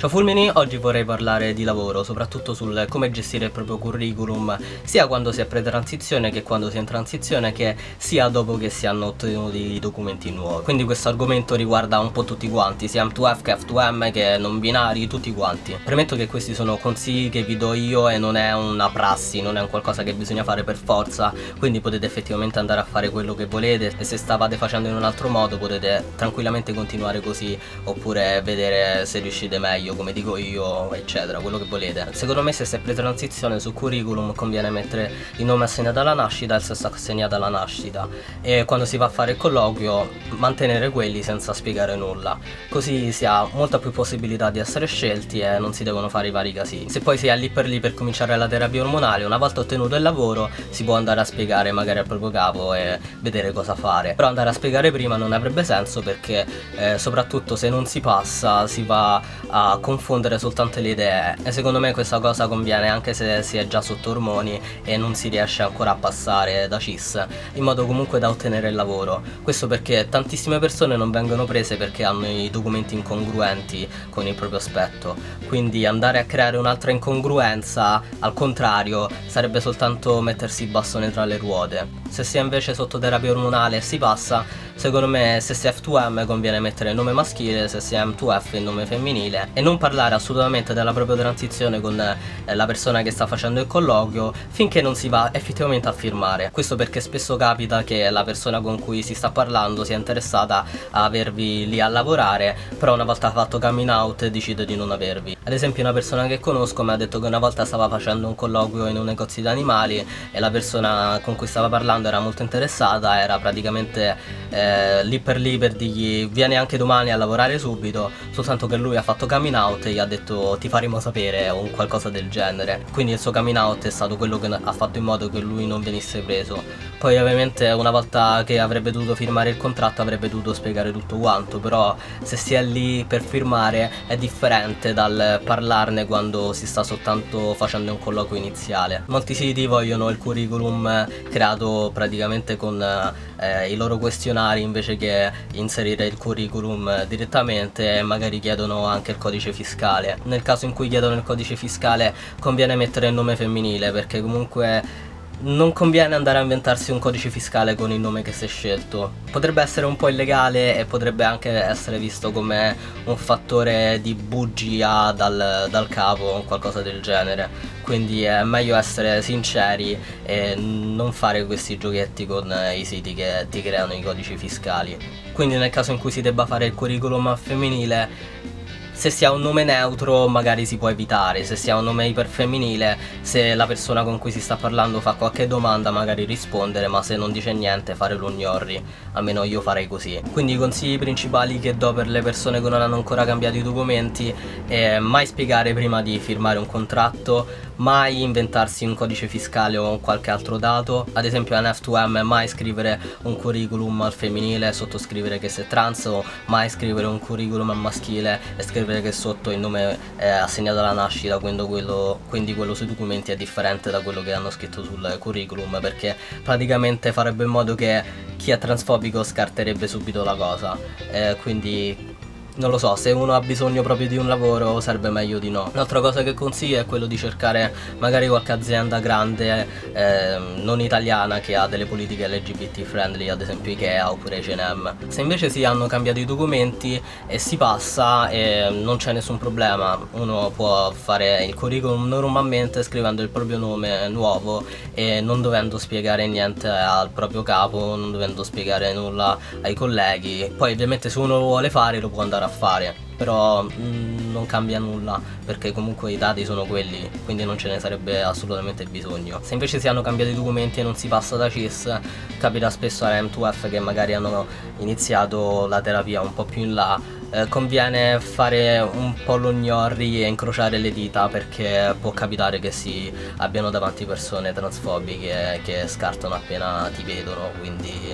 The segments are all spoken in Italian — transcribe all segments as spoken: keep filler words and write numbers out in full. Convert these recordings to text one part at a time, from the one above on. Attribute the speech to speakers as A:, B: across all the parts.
A: Ciao Fulmini, oggi vorrei parlare di lavoro, soprattutto sul come gestire il proprio curriculum, sia quando si è pre-transizione che quando si è in transizione, che sia dopo che si hanno ottenuti i documenti nuovi. Quindi questo argomento riguarda un po' tutti quanti, sia M due F che F due M che non binari, tutti quanti. Premetto che questi sono consigli che vi do io e non è una prassi, non è un qualcosa che bisogna fare per forza, quindi potete effettivamente andare a fare quello che volete e se stavate facendo in un altro modo potete tranquillamente continuare così, oppure vedere se riuscite meglio, come dico io, eccetera, quello che volete. Secondo me se si è pre-transizione sul curriculum conviene mettere il nome assegnato alla nascita e il sesso assegnato alla nascita, e quando si va a fare il colloquio mantenere quelli senza spiegare nulla, così si ha molta più possibilità di essere scelti e non si devono fare i vari casini. Se poi si è lì per lì per cominciare la terapia ormonale, una volta ottenuto il lavoro si può andare a spiegare magari al proprio capo e vedere cosa fare, però andare a spiegare prima non avrebbe senso, perché eh, soprattutto se non si passa si va a confondere soltanto le idee, e secondo me questa cosa conviene anche se si è già sotto ormoni e non si riesce ancora a passare da cis, in modo comunque da ottenere il lavoro. Questo perché tantissime persone non vengono prese perché hanno i documenti incongruenti con il proprio aspetto, quindi andare a creare un'altra incongruenza al contrario sarebbe soltanto mettersi il bastone tra le ruote. Se si è invece sotto terapia ormonale e si passa, secondo me se si è F due M conviene mettere il nome maschile, se si è M due F il nome femminile, e non parlare assolutamente della propria transizione con eh, la persona che sta facendo il colloquio finché non si va effettivamente a firmare. Questo perché spesso capita che la persona con cui si sta parlando sia interessata a avervi lì a lavorare, però una volta fatto coming out decide di non avervi. Ad esempio una persona che conosco mi ha detto che una volta stava facendo un colloquio in un negozio di animali e la persona con cui stava parlando era molto interessata, era praticamente eh, lì per lì per dirgli vieni anche domani a lavorare subito, soltanto che lui ha fatto coming out e gli ha detto ti faremo sapere o qualcosa del genere. Quindi il suo coming out è stato quello che ha fatto in modo che lui non venisse preso. Poi ovviamente una volta che avrebbe dovuto firmare il contratto avrebbe dovuto spiegare tutto quanto, però se si è lì per firmare è differente dal parlarne quando si sta soltanto facendo un colloquio iniziale. Molti siti vogliono il curriculum creato praticamente con eh, i loro questionari invece che inserire il curriculum direttamente, e magari chiedono anche il codice fiscale. Nel caso in cui chiedono il codice fiscale conviene mettere il nome femminile, perché comunque non conviene andare a inventarsi un codice fiscale con il nome che si è scelto. Potrebbe essere un po' illegale e potrebbe anche essere visto come un fattore di bugia dal, dal capo o qualcosa del genere. Quindi è meglio essere sinceri e non fare questi giochetti con i siti che ti creano i codici fiscali. Quindi nel caso in cui si debba fare il curriculum femminile, se si ha un nome neutro magari si può evitare, se si ha un nome iperfemminile, se la persona con cui si sta parlando fa qualche domanda magari rispondere, ma se non dice niente fare lo gnorri, almeno io farei così. Quindi i consigli principali che do per le persone che non hanno ancora cambiato i documenti è mai spiegare prima di firmare un contratto, mai inventarsi un codice fiscale o qualche altro dato. Ad esempio in F due M mai scrivere un curriculum al femminile, sottoscrivere che sei trans, o mai scrivere un curriculum al maschile e scrivere che sotto il nome è assegnato alla nascita, quindi quello, quindi quello sui documenti è differente da quello che hanno scritto sul curriculum, perché praticamente farebbe in modo che chi è transfobico scarterebbe subito la cosa, eh, quindi non lo so, se uno ha bisogno proprio di un lavoro sarebbe meglio di no. Un'altra cosa che consiglio è quello di cercare magari qualche azienda grande eh, non italiana che ha delle politiche L G B T friendly, ad esempio Ikea oppure H and M. Se invece si hanno cambiato i documenti e si passa e non c'è nessun problema, uno può fare il curriculum normalmente scrivendo il proprio nome nuovo e non dovendo spiegare niente al proprio capo, non dovendo spiegare nulla ai colleghi. Poi ovviamente se uno lo vuole fare lo può andare a fare, però mh, non cambia nulla perché comunque i dati sono quelli, quindi non ce ne sarebbe assolutamente bisogno. Se invece si hanno cambiati i documenti e non si passa da cis, capita spesso alle M due F che magari hanno iniziato la terapia un po' più in là, eh, conviene fare un po' lo gnorri e incrociare le dita, perché può capitare che si abbiano davanti persone transfobiche che scartano appena ti vedono, quindi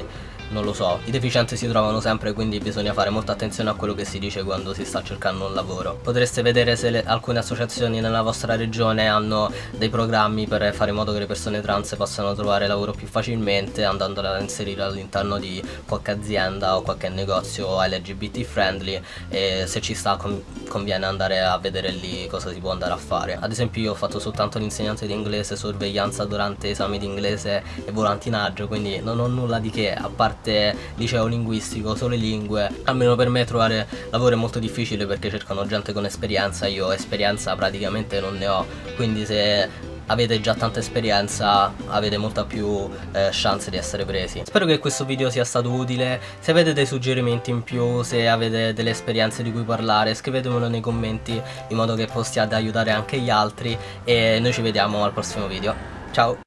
A: non lo so, i deficienti si trovano sempre, quindi bisogna fare molta attenzione a quello che si dice quando si sta cercando un lavoro. Potreste vedere se le, alcune associazioni nella vostra regione hanno dei programmi per fare in modo che le persone trans possano trovare lavoro più facilmente, andandole a inserire all'interno di qualche azienda o qualche negozio L G B T friendly, e se ci sta conviene andare a vedere lì cosa si può andare a fare. Ad esempio io ho fatto soltanto l'insegnante di inglese, sorveglianza durante esami di inglese e volantinaggio, quindi non ho nulla di che, a parte liceo linguistico, solo lingue. Almeno per me trovare lavoro è molto difficile perché cercano gente con esperienza, io esperienza praticamente non ne ho, quindi se avete già tanta esperienza avete molta più eh, chance di essere presi. Spero che questo video sia stato utile. Se avete dei suggerimenti in più, se avete delle esperienze di cui parlare, scrivetemelo nei commenti in modo che possiate aiutare anche gli altri, e noi ci vediamo al prossimo video. Ciao!